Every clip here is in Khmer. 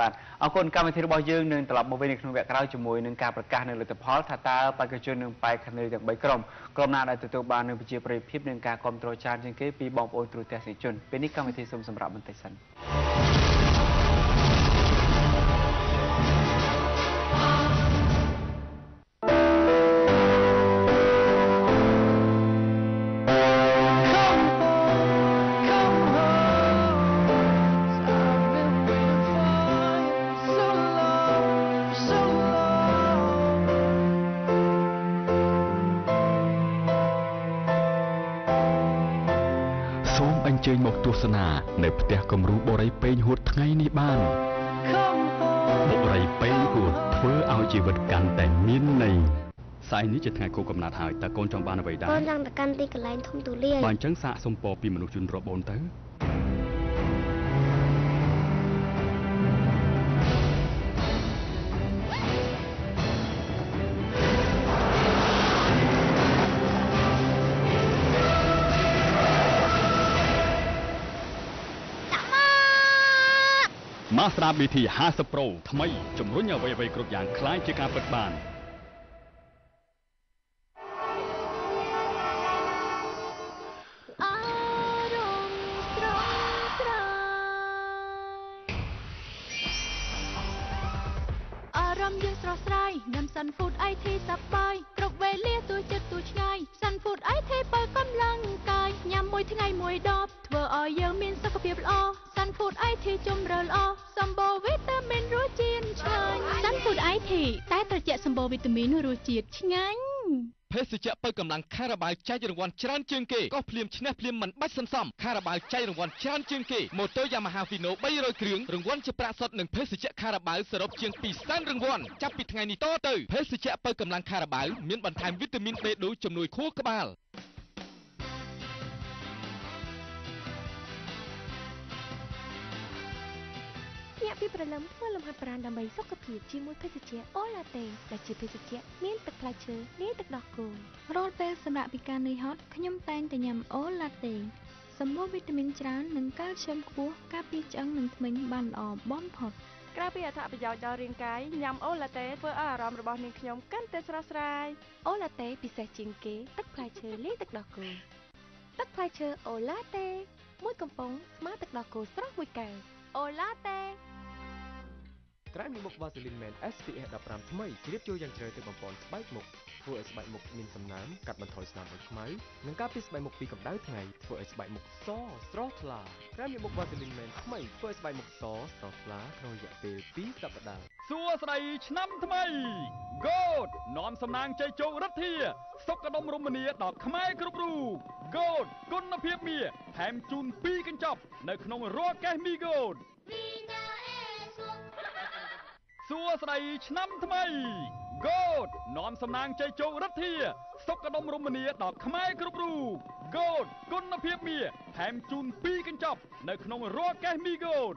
បាទអរគុណកម្មវិធីរបស់យើងនឹងត្រឡប់មកវិញនៅក្នុងវគ្គក្រោយជាមួយនឹងការប្រកាសនៅលទ្ធផលថាតើបេក្ខជននឹងបែកគ្នាទាំង3ក្រុមណាដែលទទួលបាននូវប្រជាប្រិយភាពនិងការគ្រប់គ្រងច្រើនជាងគេពីបងប្អូនទូរទស្សនិកជនពេលនេះកម្មវិធីសូមសម្រាប់បន្តិចសិនជើញមកទស្សនានៅផ្ទះគំរូបរិយពេញហួតថ្ងៃនេះបានបុរីពេញហួតធ្វើឲ្យជីវិតកាន់តែមានន័យស្អែកនេះជាថ្ងៃគូកំណត់ហើយតើកូនចង់បានអ្វីដែរកូនចង់ទៅកាន់ទីកន្លែងធំទូលាយបើអញ្ចឹងសាកសុំពរពីមនុស្សជនរាប់អូនទៅMazda BT 50 Pro ថ្មីជំរុញអ្វីៗគ្រប់យ៉ាងคล้ายជាការពិតបានអារម្មណ៍យើងស្រស់ស្រាយញ៉ាំ Sun Food IT សប្បាយគ្រប់វេលាទូចិត្តទូឆ្ងាយ Sun Food IT បើកម្លាំងកាយញ៉ាំមួយថ្ងៃមួយដបធ្វើឲ្យយើងមានសុខភាពល្អ Sun Food IT ជំរឿល្អសម្បូរវីតាមីនរសជាតិឆ្ងាញ់ Sun Food IT តែត្រជាក់សម្បូរវីតាមីនរសជាតិឆ្ងាញ់ភេសជ្ជៈបើកម្លាំងខារ៉ាបាល់ចែករង្វាន់ច្រើនជាងគេក៏ភ្លាមឈ្នះភ្លាមមិនបាច់សន្សំខារ៉ាបាល់ចែករង្វាន់ច្រើនជាងគេម៉ូតូ Yamaha Fino 300គ្រឿងរង្វាន់ជាប្រាក់សុទ្ធនិងភេសជ្ជៈខារ៉ាបាល់សរុបជាង200,000រង្វាន់ចាប់ពីថ្ងៃនេះតទៅភេសជ្ជៈបើកម្លាំងខារ៉ាបាល់មានបន្ថែមវីតាមីន B12 ជំនួយខួរក្បាលញាក់ពីព្រលឹមធ្វើលំហាត់ប្រាណដើម្បីសុខភាពជាមួយភេសជ្ជៈអូឡាតេដែលជាភេសជ្ជៈមានទឹកផ្លែឈើលាយទឹកដោះគោរាល់ពេលសម្រាប់ពីការនឿយហត់ខ្ញុំតែងតែញ៉ាំអូឡាតេសម្បូរវីតាមីនច្រើននិងកាល់ស្យូមខ្ពស់ការពារឆ្អឹងនិងធ្មេញបានល្អបំផុតក្រៅពីអត្ថប្រយោជន៍ដល់រាងកាយញ៉ាំអូឡាតេធ្វើឲ្យអារម្មណ៍របស់នាងខ្ញុំកាន់តែស្រស់ស្រាយអូឡាតេពិសេសជាងគេទឹកផ្លែឈើលាយទឹកដោះគោទឹកផ្លែឈើអូឡាតេមួយកំប៉ុងស្មើទឹកដោះគោស្រស់មួយកែវអូឡាតេក្រែមមុខវ៉ាសេលីនមែន SPF 15 ថ្មីជ្រាបចូលយ៉ាងជ្រៅទៅបំពន់ស្បែកមុខធ្វើឲ្យស្បែកមុខមានសំណើមកាត់បន្ថយស្នាមដុតខ្មៅនិងការពារស្បែកមុខពីកម្ដៅថ្ងៃធ្វើឲ្យស្បែកមុខសស្រស់ថ្លាក្រែមមុខវ៉ាសេលីនមែនថ្មីធ្វើឲ្យស្បែកមុខសស្រស់ថ្លាក្នុងរយៈពេល2សប្តាហ៍សួស្តីឆ្នាំថ្មី Goat នាំសំណាងជ័យជោគរិទ្ធាសុខដុមរមនាដល់ខ្មែរគ្រប់រូប Goat គុណភាពមាសថែមជូន2កញ្ចប់នៅក្នុងរាល់កេសមី Goatសួស្តីឆ្នាំថ្មី Goat នាំសំណាងជ័យជោគរិទ្ធាសុខដុមរមនាដល់ខ្មែរគ្រប់រូប Goat គុណភាពមាសថែមជូន2កញ្ចប់នៅក្នុងរាល់កេសមី Goat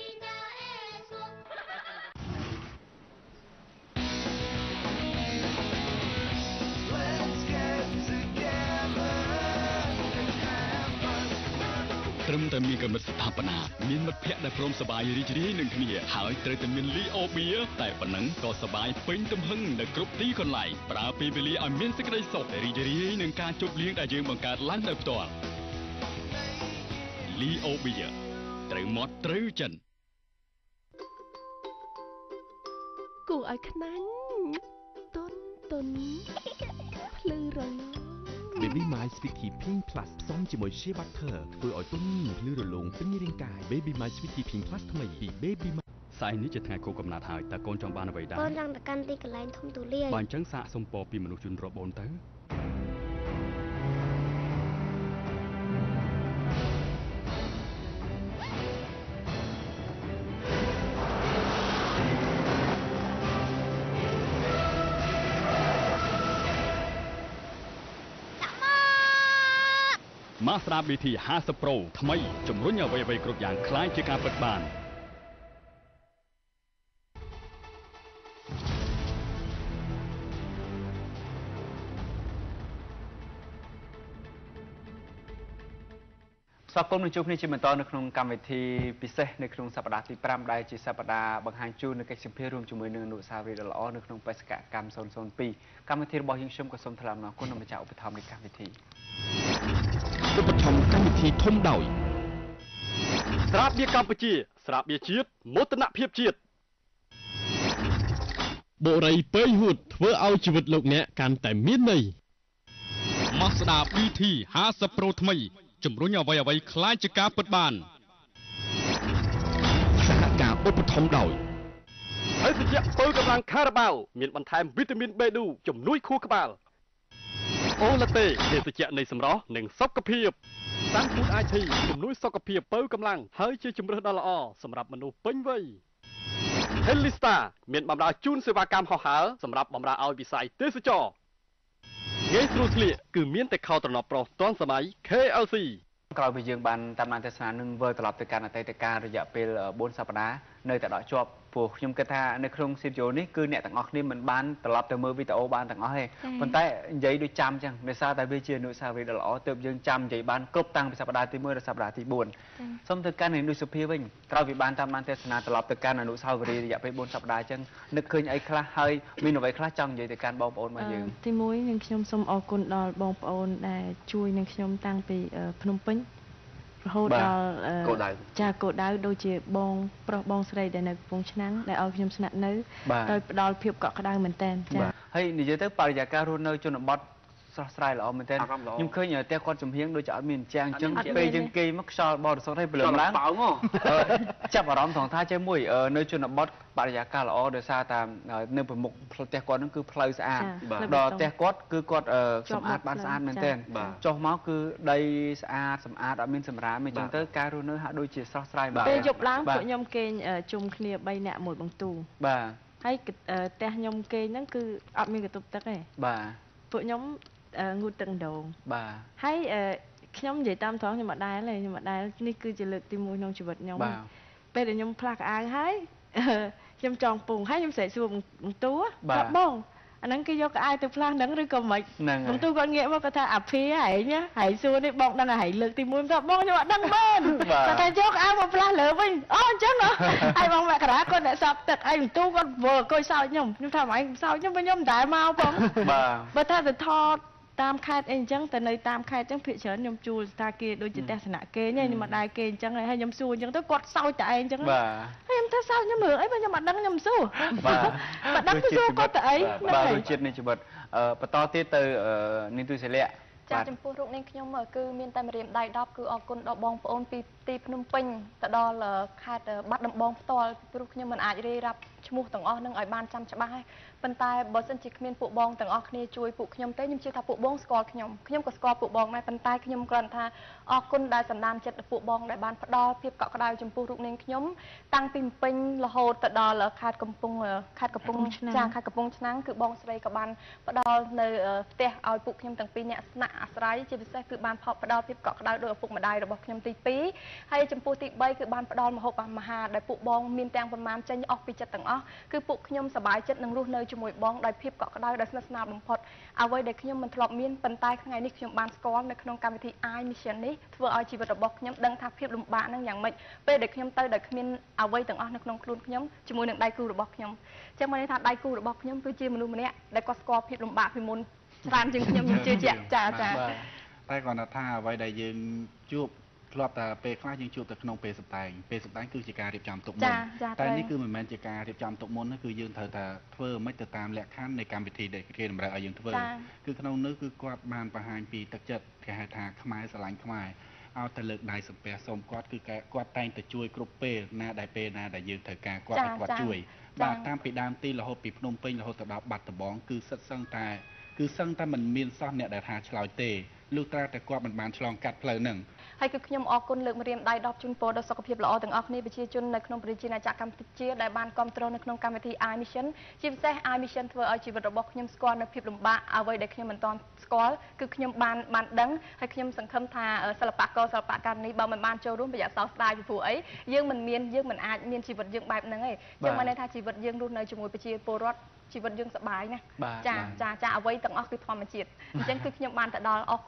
ត្រឹមតែមានកម្រិតស្ថាបនាមានមិត្តភ័ក្តិដែលព្រមសប្បាយរីករាយនឹងគ្នាហើយត្រូវតែមានលីអូបៀតែប៉ុណ្ណឹងក៏សប្បាយពេញទំហឹងនៅគ្រប់ទីកន្លែងប្រើពេលវេលាឲ្យមានសេចក្តីសុខរីករាយនឹងការជប់លៀងដែលយើងបង្កើតឡើងដោយផ្ទាល់លីអូបៀត្រូវមាត់ត្រូវចិនគួរឲ្យខ្នាញ់តុនភ្លឺរលោងBaby My Sweetie Pink Plus ផ្សំជាមួយ Shea Butter ធ្វើឲ្យទន់ភ្លឺរលោងពេញរាងកាយ Baby My Sweetie Pink Plus ថ្មីពី Baby My ស្អែកនេះជាថ្ងៃគូកំណត់ហើយតើកូនចង់បានអ្វីដែរកូនចង់ទៅកាន់ទីកន្លែងធំទូលាយបើអញ្ចឹងសាកសុំពរពីមនុស្សជនរាប់អូនទៅ Mazda BT 50 Pro ថ្មីជំរុញអ្វីៗគ្រប់យ៉ាងคล้ายជាការពិតបានសកុំនឹងជួបគ្នាជាបន្តនៅក្នុងកម្មវិធីពិសេសនៅក្នុងសប្តាហ៍ទី5ដែលជាសប្តាហ៍បង្ហាញជូននៅកិច្ចសម្ភាររួមជាមួយនឹងអនុស្សាវរីយ៍ដ៏ល្អនៅក្នុងបេសកកម្ម002កម្មវិធីរបស់យើងខ្ញុំក៏សូមថ្លែងអំណរគុណដល់ម្ចាស់ឧបត្ថម្ភនៃកម្មវិធីឧបត្ថម្ភកម្មវិធីធំដោយស្រាបៀរកម្ពុជាស្រាបៀរជាតិមោទនភាពជាតិបុរីពេញហួតធ្វើឲ្យជីវិតលោកអ្នកកាន់តែមានន័យមកស្ដាប់ BT 50 Pro ថ្មីជំរុញអ្វីៗคล้ายជាការពិតបានសហការឧបត្ថម្ភដោយហើយតិចពៅកម្លាំងខារ៉ាបាវមានបន្ថែមវីតាមីន B2 ជំនួយខួរក្បាលអូឡាតេភេសជ្ជៈនៃសម្រស់និងសុខភាពសាំងពូត IT ជំនួយសុខភាពពៅកម្លាំងហើយជាជំរើសដ៏ល្អសម្រាប់មនុស្សពេញវ័យ Helista មានបម្រើជូនសេវាកម្មហោះហើរសម្រាប់បម្រើឲ្យវិស័យទេសចរងាយស្រួលស្លៀកគឺមានតែខោត្រណប់ប្រុសទាន់សម័យ KLC ក្រោយពីយើងបានតាមដានទស្សនានឹងវិលត្រឡប់ទៅកាន់អតីតកាលរយៈពេល4សប្តាហ៍នៅតែដកជាប់ព្រោះខ្ញុំគិតថានៅក្នុងស៊ីឌីអូនេះគឺអ្នកទាំងអស់គ្នាមិនបានត្រឡប់ទៅមើលវីដេអូបានទាំងអស់ទេប៉ុន្តែនិយាយដូចចាំចឹងដោយសារតែវាជាអនុស្សាវរីយ៍ដ៏ល្អទើបយើងចាំនិយាយបានគ្រប់តាំងពីសប្តាហ៍ទី1ដល់សប្តាហ៍ទី4សូមទៅកាន់នៅសុភាវិញក្រោយពីបានតាមដានទស្សនាត្រឡប់ទៅកាន់អនុស្សាវរីយ៍រយៈពេល4សប្តាហ៍ចឹងនឹកឃើញអីខ្លះហើយមានអ្វីខ្លះចង់និយាយទៅកាន់បងប្អូនរបស់យើងទី1នឹងខ្ញុំសូមអរគុណដល់បងប្អូនដែលជួយនឹងខ្ញុំតាំងពីភ្នំពេញរហូតដល់ចាគោលដៅដូចជាបងប្រុសបងស្រីដែលនៅកំពង់ឆ្នាំងដែលឲ្យខ្ញុំស្នាក់នៅដោយផ្ដល់ភាពកក់ក្ដៅមែនតើចាហើយនិយាយទៅបរិយាកាសរស់នៅជនបទស្រស់ស្រាយល្អមែនតើខ្ញុំឃើញផ្ទះគាត់ចំហៀងដូចជាអត់មានជាងអញ្ចឹងពេលយើងគេមកខ្យល់បរិសុទ្ធឲ្យព្រលឹមឡើងចាប់អារម្មណ៍ថងថាចេះមួយនៅជនបទបរិយាកាសល្អដោយសារតែនៅប្រមុខផ្ទះគាត់ហ្នឹងគឺផ្លូវស្អាតដល់ផ្ទះគាត់គឺគាត់សម្អាតបានស្អាតមែនតើចុះមកគឺដីស្អាតសម្អាតអត់មានសម្រាមអញ្ចឹងទៅការរស់នៅហាក់ដូចជាស្រស់ស្រាយបាទពេលយប់ឡើងពួកខ្ញុំគេងជុំគ្នា3នាក់មួយបង្ទូបាទហើយផ្ទះខ្ញុំគេងហ្នឹងគឺអត់មានកន្ទប់ទឹកទេបាទពួកខ្ញុំងូតទឹកដងបាទហើយខ្ញុំនិយាយតាមត្រង់ខ្ញុំអត់ដែលទេខ្ញុំអត់ដែលនេះគឺជាលើកទី1ក្នុងជីវិតខ្ញុំពេលដែលខ្ញុំផ្លាស់កៅអៅហើយខ្ញុំចង់ពងហើយខ្ញុំស្រែកសួរបន្ទូថាបងអាហ្នឹងគេយកកៅអៅទៅផ្លាស់ហ្នឹងឬក៏មិនបន្ទូគាត់ងាកមកគាត់ថាអាភីហែងសួរនេះបងដឹងថាហែងលើកទី1ថាបងខ្ញុំអត់ដឹងបានគាត់ថាយកកៅអៅមកផ្លាស់លើវិញអូអញ្ចឹងហើយបងមករាគាត់អ្នកសក់ទឹកហើយបន្ទូគាត់វើអង្គុយសោចខ្ញុំថាម៉េចសោចខ្ញុំវិញខ្ញុំមិនដែលមកបងបើថាទៅថតតាមខេត្តអីអញ្ចឹងទៅនៅតាមខេត្តអញ្ចឹងភាគច្រើនខ្ញុំជួលស្ថាគេដូចជាទស្សនៈគេខ្ញុំមកដែរគេអញ្ចឹងហើយខ្ញុំសួរអញ្ចឹងទៅគាត់សោចតែឯងអញ្ចឹងហើយខ្ញុំថាសោចខ្ញុំមើលអីបើខ្ញុំអត់ដឹងខ្ញុំសួរបើដឹងទៅសួរគាត់ទៅអីបាទរសជាតិនៃជីវិតបន្តទៀតទៅនីទុសិលៈចាចំពោះរូបនេះខ្ញុំគឺមានតែម្រាមដៃ10គឺអរគុណដល់បងប្អូនពីទីភ្នំពេញទៅដល់ខេត្តបាត់ដំបងផ្ទាល់ព្រោះខ្ញុំមិនអាចរាយរាប់ឈ្មោះទាំងអស់នឹងឲ្យបានចាំច្បាស់ហើយប៉ុន្តែបើសិនជាគ្មានពួកបងទាំងអស់គ្នាជួយពួកខ្ញុំទេខ្ញុំជឿថាពួកបងស្គាល់ខ្ញុំក៏ស្គាល់ពួកបងដែរប៉ុន្តែខ្ញុំគ្រាន់ថាអរគុណដែលសន្តានចិត្តពួកបងដែលបានផ្ដល់ភាពកក់ក្ដៅចំពោះរូបនាងខ្ញុំតាំងពីពេញរហូតទៅដល់ខេត្តកំពង់ឆ្នាំងគឺបងស្រីក៏បានផ្ដល់នៅផ្ទះឲ្យពួកខ្ញុំទាំងពីរអ្នកស្នាក់អាស្រ័យជាពិសេសគឺបានផ្ដល់ភាពកក់ក្ដៅដោយឪពុកម្ដាយរបស់ខ្ញុំទី2ហើយចំពោះទី3គឺបានផ្ដល់ម្ហូបអាហារដែលពួកបងមានទាំងប្រមាណចេញអស់ពីចិត្តទាំងអស់គឺពួកខ្ញុំសប្បាយចិត្តនឹងរស់នៅជាមួយបងដោយភាពកក់ក្ដៅដោយស្និទ្ធស្នាលបំផុតអ្វីដែលខ្ញុំមិនធ្លាប់មានប៉ុន្តែថ្ងៃនេះខ្ញុំបានស្គាល់នៅក្នុងកម្មវិធី I Mission នេះធ្វើឲ្យជីវិតរបស់ខ្ញុំដឹងថាភាពលំបាកនឹងយ៉ាងម៉េចពេលដែលខ្ញុំទៅដោយគ្មានអ្វីទាំងអស់នៅក្នុងខ្លួនខ្ញុំជាមួយនឹងដៃគូរបស់ខ្ញុំចឹងមកនេះថាដៃគូរបស់ខ្ញុំគឺជាមនុស្សម្នាក់ដែលគាត់ស្គាល់ភាពលំបាកពីមុនច្រើនជាងខ្ញុំជឿជាក់ចាតែគាត់ថាអ្វីដែលយើងជួបធ្លាប់តែពេលខ្លះយើងជួបតែក្នុងពេលសម្ដែងគឺជាការរៀបចំទុកមុនតែនេះគឺមិនមែនជាការរៀបចំទុកមុនទេគឺយើងត្រូវតែធ្វើមិនទៅតាមលក្ខខណ្ឌនៃកម្មវិធីដែលគេតម្រូវឲ្យយើងធ្វើគឺក្នុងនោះគឺគាត់បានបង្ហាញពីទឹកចិត្តគេហៅថាខ្មែរស្រឡាញ់ខ្មែរឲ្យទៅលើកដៃសំពះសូមគាត់គឺគាត់តែងតែជួយគ្រប់ពេលណាដែលយើងត្រូវការគាត់ជួយបាទតាមពីដើមទីរហូតពីភ្នំពេញរហូតទៅដល់បាត់ដំបងគឺសិតសឹងតែមិនមានសោះអ្នកដែលថាឆ្លើយទេលុះត្រាតែគាត់មិនបានឆ្លងកាត់ផ្លូវហ្នឹងហើយគឺខ្ញុំអរគុណលើកម្រាមដៃ10ជូនពរដល់សុខភាពល្អទាំងអស់គ្នាប្រជាជននៅក្នុងប្រជាណាចក្រកម្ពុជាដែលបានគ្រប់គ្រងនៅក្នុងកម្មវិធី I Mission ជាពិសេស I Mission ធ្វើឲ្យជីវិតរបស់ខ្ញុំស្គាល់នៅភាពលំបាកអ្វីដែលខ្ញុំមិនទាន់ស្គាល់គឺខ្ញុំបានដឹងហើយខ្ញុំសង្ឃឹមថាសិល្បករនេះបើមិនបានចូលរួមប្រយ័ត្នសោកស្ដាយពីព្រោះអីយើងមិនអាចមានជីវិតយើងបែបហ្នឹងទេយើងមិនន័យថាជីវិតយើងរស់នៅជាមួយប្រជាពលរដ្ឋជីវិតយើងសប្បាយណាស់ចាអ្វីទាំងអស់គឺធម្មជាតិអញ្ចឹងគឺខ្ញុំបានទៅដល់អរគុណ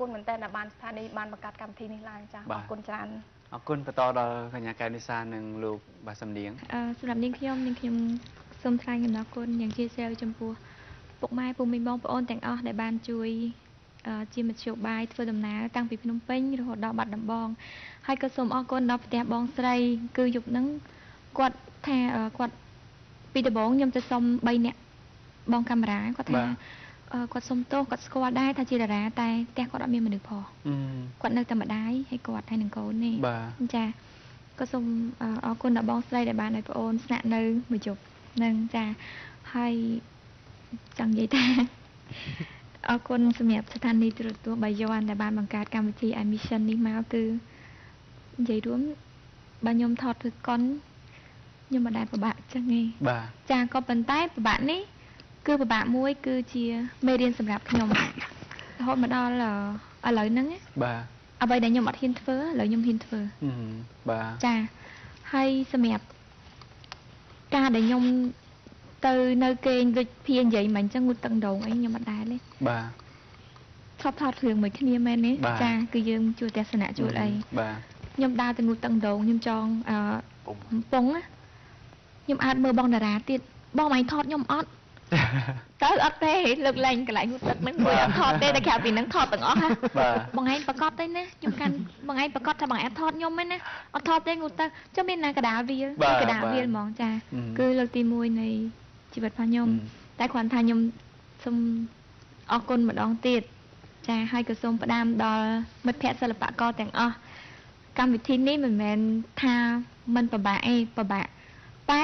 នមែនតើបានស្ថានីយ៍បានបង្កើតកម្មវិធីនេះឡើងចាអរគុណច្រើនអរគុណបន្តដល់កញ្ញាកែវនិសានិងលោកបាទសំនៀងសម្រាប់នាងខ្ញុំសូមថ្លែងអំណរគុណយ៉ាងជ្រាលជ្រៅចំពោះពុកម៉ែពូមីងបងប្អូនទាំងអស់ដែលបានជួយជាមធ្យោបាយធ្វើដំណើរតាំងពីភ្នំពេញរហូតដល់បាត់ដំបងហើយក៏សូមអរគុណដល់ផ្ទះបងស្រីគឺយប់ហ្នឹងគាត់ថាគាត់ពីដំបងខ្ញុំទៅសុំ3នាក់បងកាមេរ៉ាគាត់ថាគាត់សុំទោសគាត់ស្គាល់ដែរថាជាតារាតែផ្ទះគាត់អត់មានមនុស្សផងគាត់នៅតែម្ដាយហើយគាត់ហើយនឹងកូននេះចាក៏សូមអរគុណដល់បងស្រីដែលបានឲ្យប្អូនស្នាក់នៅមួយយប់នឹងចាហើយចង់និយាយថាអរគុណសម្រាប់ស្ថានីយ៍ទូរទស្សន៍បាយ័នដែលបានបង្កើតកម្មវិធី iMission នេះមកគឺនិយាយរួមបើខ្ញុំថតធ្វើកុនខ្ញុំមិនដែលពិបាកចឹងទេចាក៏ប៉ុន្តែពិបាកនេះគឺពិបាកមួយគឺជាមេរៀនសម្រាប់ខ្ញុំរហូតមកដល់ឥឡូវហ្នឹងអ្វីដែលខ្ញុំអត់ហ៊ានធ្វើឥឡូវខ្ញុំហ៊ានធ្វើចាហើយសម្រាប់ការដែលខ្ញុំទៅនៅគេងដូចភៀងនិយាយមិនអញ្ចឹងងូតទឹកដងអីខ្ញុំអត់ដែរទេថតរឿងមួយគ្នាមែនទេចាគឺយើងជួលទស្សនៈជួលអីខ្ញុំដើរទៅងូតទឹកដងខ្ញុំចង់កំប៉ុងខ្ញុំអាចមើលបងតារាទៀតបងឯងថតខ្ញុំអត់ទៅអត់ទេលើកលែងកន្លែងងូតទឹកហ្នឹងមួយអត់ថតទេតែក្រៅពីហ្នឹងថតទាំងអស់ហ่ะបងឯងប្រកាសទេណាខ្ញុំកាន់បងឯងប្រកាសថាបងអាចថតខ្ញុំទេណាអត់ថតទេងូតទឹកចុះមានណាកដាលវាកដាលវាហ្មងចាគឺលើកទី1នៃជីវិតរបស់ខ្ញុំតែគ្រាន់ថាខ្ញុំសូមអរគុណម្ដងទៀតចាហើយក៏សូមផ្ដាំដល់មិត្តភ័ក្តិសិល្បករទាំងអស់កម្មវិធីនេះមិនមែនថាមិនពិបាកទេពិបាកតែ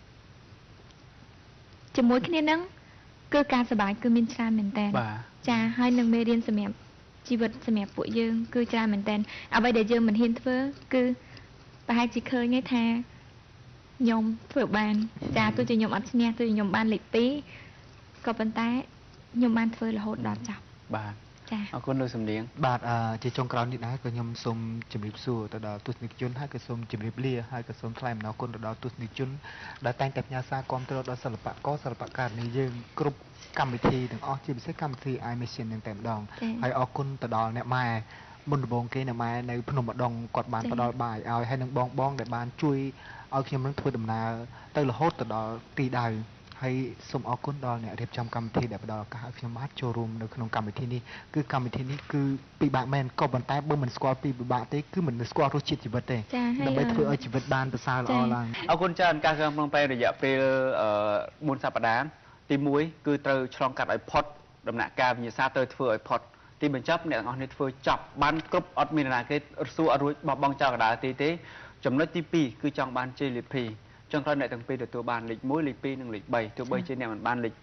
ជាមួយគ្នានឹងគឺការសប្បាយគឺមានច្រើនមែនតើចាហើយនឹងមេរៀនសម្រាប់ជីវិតសម្រាប់ពួកយើងគឺច្រើនមែនតើអ្វីដែលយើងមិនហ៊ានធ្វើគឺប្រហែលជាឃើញទេថាខ្ញុំធ្វើបានចាទោះជាខ្ញុំអត់ឈ្នះទោះជាខ្ញុំបានលេខ2ក៏ប៉ុន្តែខ្ញុំបានធ្វើរហូតដល់ចប់បាទអរគុណលោកសំនៀងបាទជាចុងក្រោយនេះដែរក៏ខ្ញុំសូមជម្រាបសួរទៅដល់ទស្សនិកជនហើយក៏សូមជម្រាបលាហើយក៏សូមថ្លែងអំណរគុណទៅដល់ទស្សនិកជនដែលតែងតែផ្ញើសារគាំទ្រដល់សិល្បករសិល្បករនេះយើងគ្រប់កម្មវិធីទាំងអស់ជាពិសេសកម្មវិធី iMission នឹងតែម្ដងហើយអរគុណទៅដល់អ្នកម៉ែមុនដំបូងគេអ្នកម៉ែនៅភ្នំម្ដងគាត់បានផ្ដល់បាយឲ្យហើយនឹងបងដែលបានជួយឲ្យខ្ញុំនឹងធ្វើដំណើរទៅរហូតទៅដល់ទីដៅហើយសូមអរគុណដល់អ្នករៀបចំកម្មវិធីដែលផ្ដល់ឱកាសឲ្យខ្ញុំបានចូលរួមនៅក្នុងកម្មវិធីនេះគឺកម្មវិធីនេះគឺពិបាកមែនក៏ប៉ុន្តែបើមិនស្គាល់ពីពិបាកទេគឺមិនស្គាល់រសជាតិជីវិតទេដើម្បីធ្វើឲ្យជីវិតបានប្រសើរល្អឡើងអរគុណច្រើនការក្នុងក្នុងពេលរយៈពេល4សប្តាហ៍ទី1គឺត្រូវឆ្លងកាត់ឲ្យផុតដំណាក់កាលវិញ្ញាសាទៅធ្វើឲ្យផុតទីបញ្ចប់អ្នកទាំងអស់នេះធ្វើចប់បានគ្រប់អត់មានណាគេសួរអត់រួចបោះបង់ចោលកណ្ដាលទេចំណុចទី2គឺចង់បានជ័យលាភីចុងក្រោយអ្នកទាំងពីរទទួលបានលេខ1លេខ2និងលេខ3ទោះបីជាអ្នកមិនបានលេខ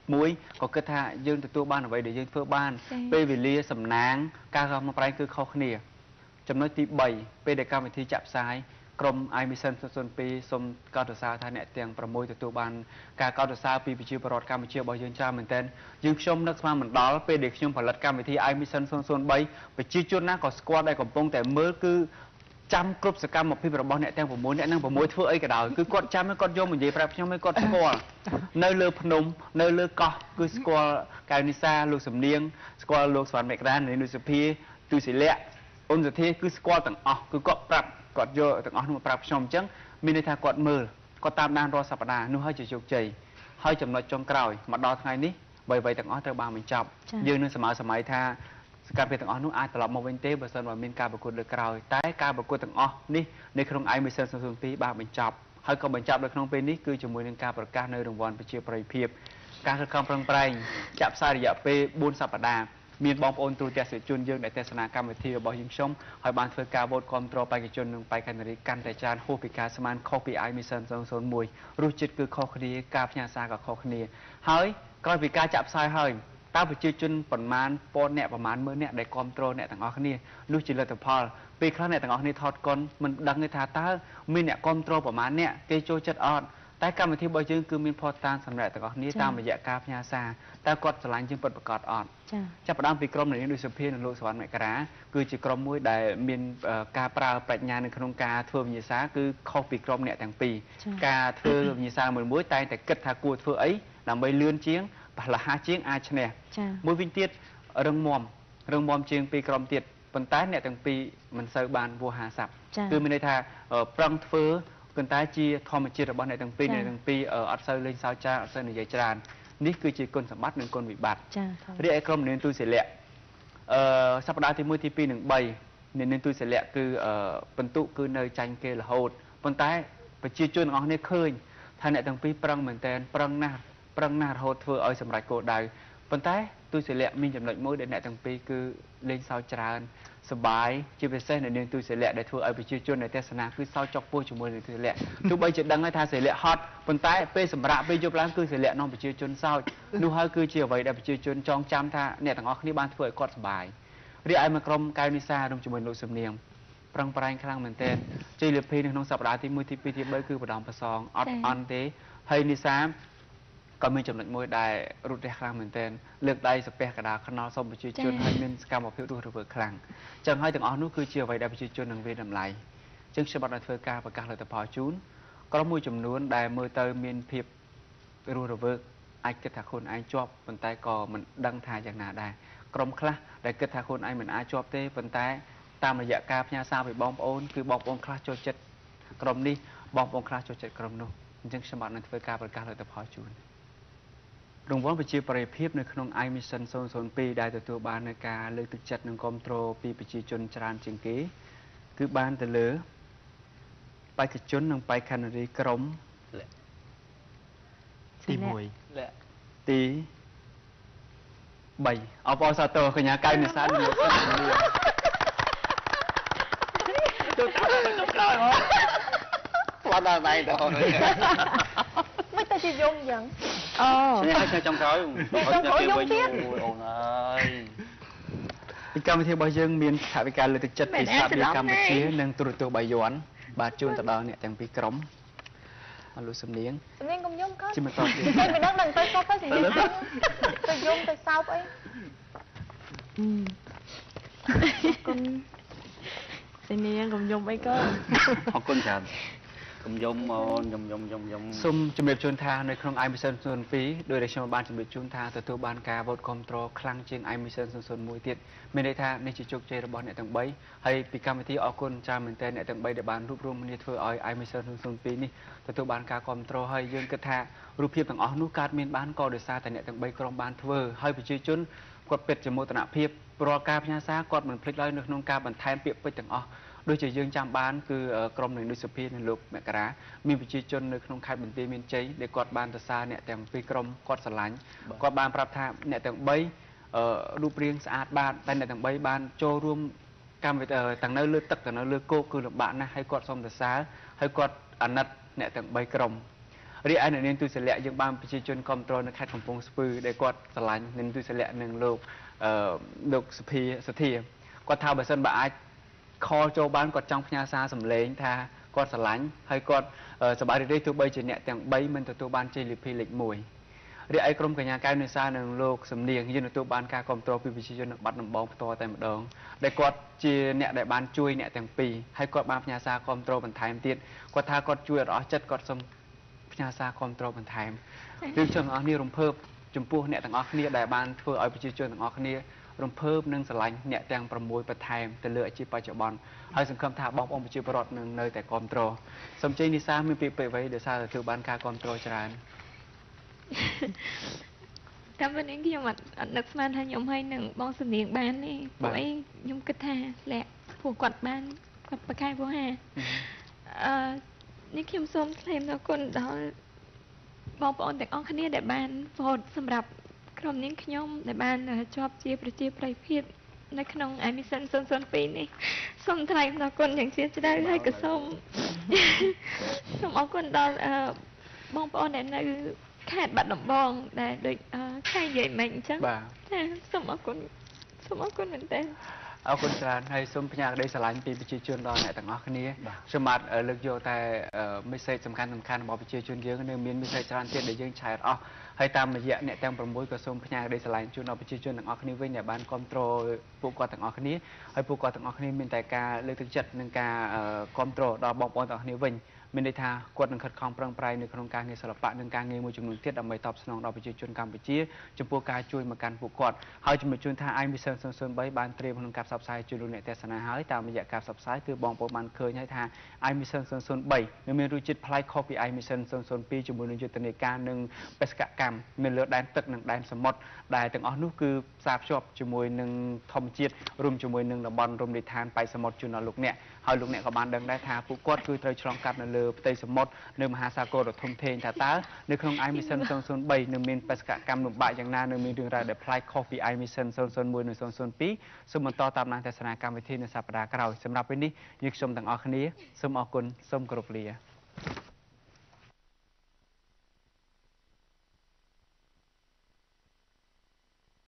1ក៏គិតថាយើងទទួលបានអ្វីដែលយើងធ្វើបានពេលវេលាសំណាងការខំប្រឹងគឺខុសគ្នាចំណុចទី3ពេលដែលកម្មវិធីចាក់ផ្សាយក្រុម iMission 002សូមកោតសរសើរថាអ្នកទាំង6ទទួលបានការកោតសរសើរពីប្រជាពលរដ្ឋកម្ពុជារបស់យើងច្រើនមែនទែនយើងខ្ញុំនឹកស្មានមិនដល់ពេលដែលខ្ញុំផលិតកម្មវិធី iMission 003ប្រជាជនណាក៏ស្គាល់ដែលកំពុងតែមើលគឺចាំគ្រប់សកម្មភាពរបស់អ្នកទាំង6អ្នកនឹង6ធ្វើអីក៏ដោយគឺគាត់ចាំគាត់យកមកនិយាយប្រាប់ខ្ញុំឲ្យគាត់ស្គាល់នៅលើភ្នំនៅលើកោះគឺស្គាល់កៅនិសាលោកសំនៀងស្គាល់លោកសវណ្ណមេក្រាននុសុភាទូសិលៈអ៊ុនសធាគឺស្គាល់ទាំងអស់គឺគាត់ប្រាប់គាត់យកទាំងអស់នោះមកប្រាប់ខ្ញុំអញ្ចឹងមានន័យថាគាត់មើលគាត់តាមដានរាល់សប្តាហ៍នោះហើយជាជោគជ័យហើយចំណុចចុងក្រោយមកដល់ថ្ងៃនេះអ្វីៗទាំងអស់ត្រូវបានបញ្ចប់យើងនឹងសម័យថាសកម្មភាពទាំងអស់នោះអាចត្រឡប់មកវិញទេបើសិនបើមានការប្រកួតលើក្រោយតែការប្រកួតទាំងអស់នេះនៅក្នុង iMission 002បានបញ្ចប់ហើយក៏បញ្ចប់នៅក្នុងពេលនេះគឺជាមួយនឹងការប្រកាសនៅរង្វាន់ប្រជាប្រិយភាពការខិតខំប្រឹងប្រែងចាក់ផ្សាយរយៈពេល4សប្តាហ៍មានបងប្អូនទូទាំងទស្សនិកជនយើងដែលទស្សនាកម្មវិធីរបស់យើងខ្ញុំហើយបានធ្វើការវោតគាំទ្របេក្ខជននិងបេក្ខនារីកាន់តែច្រើនហួសពីការស្មានខុសពី iMission 001រសជាតិគឺខុសគ្នាការផ្ញើសារក៏ខុសគ្នាហើយក្រោយពីការចាក់ផ្សាយហើយតើប្រជាជនប្រមាណពាន់អ្នកប្រមាណ10000អ្នកដែលគ្រប់គ្រងអ្នកទាំងអស់គ្នានោះជាលទ្ធផលពេលខ្លះអ្នកទាំងអស់គ្នាថតកុនមិនដឹងទេថាតើមានអ្នកគ្រប់គ្រងប្រមាណអ្នកគេចូលចិត្តអត់តែកម្មវិធីរបស់យើងគឺមានផតតាមសម្រាប់ទាំងអស់គ្នាតាមរយៈការផ្ញើសារតើគាត់ឆ្លាញ់ជាងពិតប្រាកដអត់ចាប់ផ្ដើមពីក្រុមនាងដូចសុភានិងលោកសវណ្ណមេក្រាគឺជាក្រុមមួយដែលមានការប្រើប្រាជ្ញានៅក្នុងការធ្វើវិញ្ញាសាគឺខុសពីក្រុមអ្នកទាំងពីរការធ្វើវិញ្ញាសាមួយតែងតែគិតថាគួរធ្វើអីដើម្បីលឿនជាងបលហាជាងអាចឈ្នះមួយវិញទៀតរឹងមាំ rừng bom chiêng pi crom tiệt phần tái nẹt từng pi mình sơ bàn vua hà sậpคือmình đây tha prang phơ phần tái chia thom mà chia được bọn này từng pi ở sơ lên sao cha ở sơ này dây tràn níคือchỉ con sắm bắt nên con bị bạtเรียก crom nên tôi sẽ lẹ สัปดาห์ที่1ที่ปี1ใบnên tôi sẽ lẹ คือบรรทุกคือในจันเกลโหดប៉ុន្តែប្រជាជនអស់នេះឃើញថាអ្នកទាំងពីរប្រឹងមែនតែនប្រឹងណាស់រហូតធ្វើឲ្យសម្រេចគោលដៅប៉ុន្តែtôi sẽ lẹ មានចំណុចមួយដែលអ្នកទាំងពីរគឺលេងសើចច្រើនសប្បាយជាពិសេសនៅនាងtôi sẽ lẹ ដែលធ្វើឲ្យប្រជាជននៅទេសនាគឺសើចចុកពោះជាមួយនឹងtôi sẽ lẹ ទោះបីជាដឹងថាsẽ lẹហត់ប៉ុន្តែពេលសម្រាប់ពេលយប់ឡើងគឺsẽ lẹនាំប្រជាជនសើចនោះហើយគឺជាអ្វីដែលប្រជាជនចងចាំថាអ្នកទាំងអស់គ្នាបានធ្វើឲ្យគាត់សប្បាយរីឯមកក្រុមកៅនីសារួមជាមួយលោកសំនៀងប្រឹងប្រែងខ្លាំងមែនទែនជ័យលាភីនៅក្នុងសប្តាហ៍ទី1ទី2ទី3គឺបដំប្រសងអត់អន់ទេហើយនីសាក៏មានចំណុចមួយដែលរត់រះខ្លាំងមែនទែនលើកដៃសាពះកដាលខ្នល់សូមប្រជាជនហើយមានសកម្មភាពរស់រវើកខ្លាំងចឹងហើយទាំងអស់នោះគឺជាអ្វីដែលប្រជាជននឹងវាតម្លៃចឹងខ្ញុំបានធ្វើការប្រកាសលទ្ធផលជូនក្រុមមួយចំនួនដែលមើលទៅមានភាពរស់រវើកអាចគិតថាខ្លួនឯងជាប់ប៉ុន្តែក៏មិនដឹងថាយ៉ាងណាដែរក្រុមខ្លះដែលគិតថាខ្លួនឯងមិនអាចជាប់ទេប៉ុន្តែតាមរយៈការផ្ញើសារពីបងប្អូនគឺបងប្អូនខ្លះចូលចិត្តក្រុមនេះបងប្អូនខ្លះចូលចិត្តក្រុមនោះអញ្ចឹងខ្ញុំបាននឹងធ្វើការប្រកាសលទ្ធផលជូនរង្វាន់ប្រជាប្រិយភាពនៅក្នុង iMission 002 ដែលទទួលបាននៅការលើកទឹកចិត្តនិងគាំទ្រពីប្រជាជនច្រើនជាងគេគឺបានទៅលើបេក្ខជននិងបេក្ខនារីក្រុមទី1ទី3អបអរសាទរកញ្ញាកៅនេសាទលោកស្រីចូលក្រោយមកស្លាប់ដល់ដៃទៅមិនទៅជាយំយ៉ាងខ្ញុំចង់ក្រោយអូនអើយពីកម្មវិធីរបស់យើងមានថវិកាលើកទឹកចិត្តពីសាធារណកម្ពុជានិងទូរទស្សន៍បាយ័នបាទជូនទៅដល់អ្នកទាំងពីរក្រុមអលោកសំនៀងកុំយំកូនជិះមកតទៀតតែមិនដឹងទៅសោកទៅសំនៀងទៅយំទៅសោកអីគុណសំនៀងកុំយំអីកូនអរគុណច្រើនកុំយំអូនយំសូមជំរាបជូនថានៅក្នុង iMission 02ដោយដែលខ្ញុំបានជំរាបជូនថាទទួលបានការវោតគាំទ្រខ្លាំងជាង iMission 001ទៀតមានន័យថានេះជាជោគជ័យរបស់អ្នកទាំង3ហើយពីកម្មវិធីអរគុណច្រើនមែនទែនអ្នកទាំង3ដែលបានរួបរวมគ្នាធ្វើឲ្យ iMission 002នេះទទួលបានការគាំទ្រហើយយើងគិតថារូបភាពទាំងអស់នោះកើតមានបានក៏ដោយសារតែអ្នកទាំង3ក្រុមបានធ្វើហើយប្រជាជនគាត់ពិតជាមោទនភាពរាល់ការផ្ញើសារគាត់មិនភ្លេចឡើយនៅក្នុងការបន្ថែមពាក្យពេចន៍ទាំងអស់ដូចជាយើងចាំបានគឺក្រុមនៃនុសភានៅលោកមករាមានប្រជាជននៅក្នុងខេត្តបន្ទាយមានជ័យដែលគាត់បានទៅសារអ្នកទាំងពីរក្រុមគាត់ស្រឡាញ់គាត់បានប្រាប់ថាអ្នកទាំង3រូបរាងស្អាតបាទតែអ្នកទាំង3បានចូលរួមកម្មវិធីទាំងនៅលើទឹកទាំងនៅលើគោកគឺលំបាកណាស់ហើយគាត់សូមទៅសារហើយគាត់អាណិតអ្នកទាំង3ក្រុមរីឯនៅនាងទូសិលៈយើងបានប្រជាជនគ្រប់គ្រងនៅខេត្តកំពង់ស្ពឺដែលគាត់ស្រឡាញ់នាងទូសិលៈនិងលោកសុភាសធាគាត់ថាបើសិនបើអាចខលចូលបានគាត់ចង់ផ្ញើសារសម្លេងថាគាត់ស្រឡាញ់ហើយគាត់សប្បាយរីករាយទោះបីជាអ្នកទាំង3មិនទទួលបានជ័យលាភីលេខ1រីឯក្រុមកញ្ញាកៅនេសានិងលោកសំនៀងយើងទទួលបានការគាំទ្រពីប្រជាជននៅបាត់ដំបងផ្ទាល់តែម្ដងដែលគាត់ជាអ្នកដែលបានជួយអ្នកទាំងពីរហើយគាត់បានផ្ញើសារគាំទ្របន្ថែមទៀតគាត់ថាគាត់ជួយអត់អស់ចិត្តគាត់សូមផ្ញើសារគាំទ្របន្ថែមយើងចង់អស់នេះរំភើបចំពោះអ្នកទាំងអស់គ្នាដែលបានធ្វើឲ្យប្រជាជនទាំងអស់គ្នារំភើបនិងស្រឡាញ់អ្នកទាំង6បន្ថែមទៅលើអាជីពបច្ចុប្បន្នហើយសង្ឃឹមថាបងប្អូនប្រជាពលរដ្ឋនឹងនៅតែគាំទ្រសូមជ័យនីសាមានពាក្យពេចន៍អ្វីដែលសារទទួលបានការគាំទ្រច្រើនតាមវិញខ្ញុំអត់នឹកស្មានថាខ្ញុំហើយនឹងបងសំនៀងបានទេព្រោះអីខ្ញុំគិតថាលាក់ព្រោះគាត់បានគាត់ប្រកែកវោហានេះខ្ញុំសូមថ្លែងអរគុណដល់បងប្អូនទាំងអស់គ្នាដែលបានវោតសម្រាប់ក្រុមនាងខ្ញុំដែលបានជាប់ជាប្រជាប្រិយភាពនៅក្នុង iMission 002នេះសូមថ្លែងអរគុណយ៉ាងជ្រាលជ្រៅហើយក៏សូមអរគុណដល់បងប្អូនដែលនៅខេត្តបាត់ដំបងដែលដូចខែនិយាយមិញអញ្ចឹងចាសូមអរគុណមែនតើអរគុណច្រើនហើយសូមផ្ញើក្តីស្រឡាញ់ពីប្រជាជនដល់អ្នកទាំងអស់គ្នាខ្ញុំបាទលើកយកតែមេសេចសំខាន់របស់ប្រជាជនយើងនៅមានមេសេចច្រើនទៀតដែលយើងឆែកអស់ហើយតាមរយៈអ្នកទាំង6ក៏សូមផ្ញើក្តីស្រឡាញ់ជូនដល់ប្រជាជនទាំងអស់គ្នាវិញដែលបានគាំទ្រពួកគាត់ទាំងអស់គ្នាហើយពួកគាត់ទាំងអស់គ្នាមានតែការលើកទឹកចិត្តនិងការគាំទ្រដល់បងប្អូនទាំងអស់គ្នាវិញមានន័យថាគាត់នឹងខិតខំប្រឹងប្រែងនៅក្នុងការងារសិល្បៈនិងការងារមួយចំនួនទៀតដើម្បីតបស្នងដល់ប្រជាជនកម្ពុជាចំពោះការជួយមកកាន់ពួកគាត់ហើយជំនួយជូនថា iMission 003 បានត្រៀមក្នុងការផ្សព្វផ្សាយជូនលោកអ្នកទស្សនាហើយតាមរយៈការផ្សព្វផ្សាយគឺបងប្អូនបានឃើញហើយថា iMission 003 មានរសជាតិប្លែកខុសពី iMission 002 ជាមួយនឹងយុទ្ធនាការនិងបេសកកម្មមានលើដែនទឹកនិងដែនសមុទ្រដែលទាំងអស់នោះគឺផ្សារភ្ជាប់ជាមួយនឹងធម្មជាតិរួមជាមួយនឹងតំបន់រមណីយដ្ឋានប៉ែកសមុទ្រជូនដល់លោកអ្នកហើយលោកអ្នកក៏បានដឹងដែរថាពួកគាត់គឺត្រូវឆ្លងកាត់នៅលើផ្ទៃសមុទ្រនៅមហាសាគរដ៏ធំធេងថាតើនៅក្នុង iMission 003 នឹងមានបេសកកម្មលំបាកយ៉ាងណានៅមានរឿងរ៉ាវដែលប្លែកខុសពី iMission 001 និង 002 សូមបន្តតាមដានទស្សនាកម្មវិធីនៅសប្តាហ៍ក្រោយសម្រាប់ពេលនេះយើងខ្ញុំទាំងអស់គ្នាសូមអរគុណសូមគោរពលា